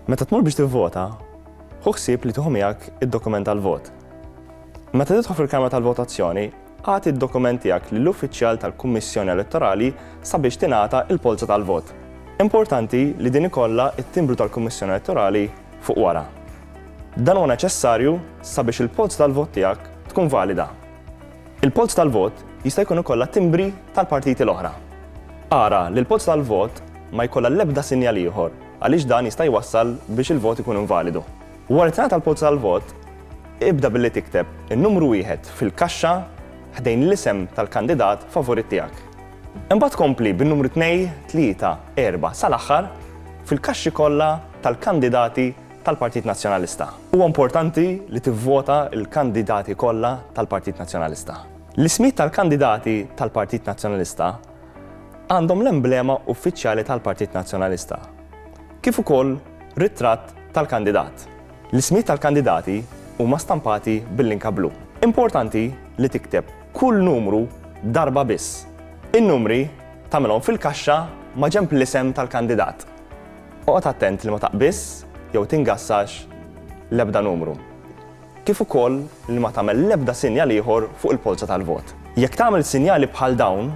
Meta tmur biex tivvota, ħu ħsieb li tieħu miegħek id-dokument tal-vot. Meta tidħol fil-kamra tal-votazzjoni, għati id-dokument tiegħek lill-uffiċjal tal-Kummissjoni Elettorali sabiex tingħata l-polza tal-vot. Importanti li din ikollha t-timbru tal-Kummissjoni Elettorali fuq wara. Dan huwa neċessarju sabiex il-polza tal-vot tiegħek tkun valida. Il-polza tal-vot jista' jkun ikollha timbri tal-partiti l-oħra. Ara li l-polza tal-vot ma jkollha l-ebda sinjal ieħor għaliex dan jista' jwassal biex il-vot ikun invalidu. Wara tingħata tal-polza tal-vot, ibda billi tikteb in-numru 1 fil-kaxxa ħdejn l-isem tal-kandidat favorit tiegħek. Imbagħad kompli bin-numru 2, 3, 4 sal-aħħar fil-kaxxi kollha tal-kandidati tal-Partit Nazzjonalista. Huwa importanti li tivvota l-kandidati kollha tal-Partit Nazzjonalista. L-ismijiet tal-kandidati tal-Partit Nazzjonalista għandhom l-emblema uffiċjali tal-Partit Nazzjonalista, kif ukoll ritratt tal-kandidat. L-ismijiet tal-kandidati huma stampati bil-linka blu. Importanti li tikteb kull numru darba biss. In-numri tagħmilhom fil-kaxxa ma' ġenb l-isem tal-kandidat. Oqgħod attent li ma taqbiss jew tingassax l-ebda numru. Kif ukoll li ma tagħmel l-ebda sinjal ieħor fuq il-polza tal-vot. Jekk tagħmel sinjali bħal dawn,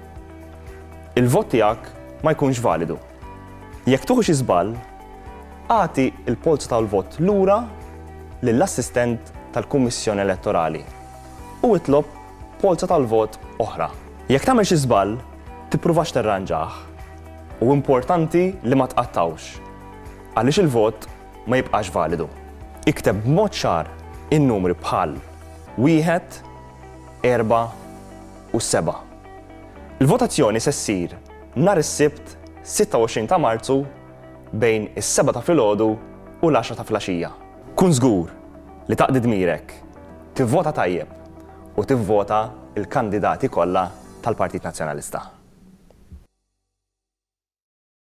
il-vot tiegħek ma jkunx validu. Jekk tuħu xi żball, agħti l-polza tal-vot lura lill-assistent tal-Kummissjoni Elettorali u itlob polza tal-vot oħra. Jekk tagħmel xi żball, tippruvax terranġah. U importanti li ma tqattawx għaliex il-vot ma jibqax validu. Ikteb b'mod ċar in-numri bħal 1, 4 u 7. Il-votazzjoni se ssir nhar is-Sibt 26 ta' Marzu bejn is-7 ta' filgħodu u l-10 ta' filgħaxija. Kun żgur li taqdi dmirek, tivvota tajjeb u tivvota il-kandidati kollha tal-Partit Nazzjonalista.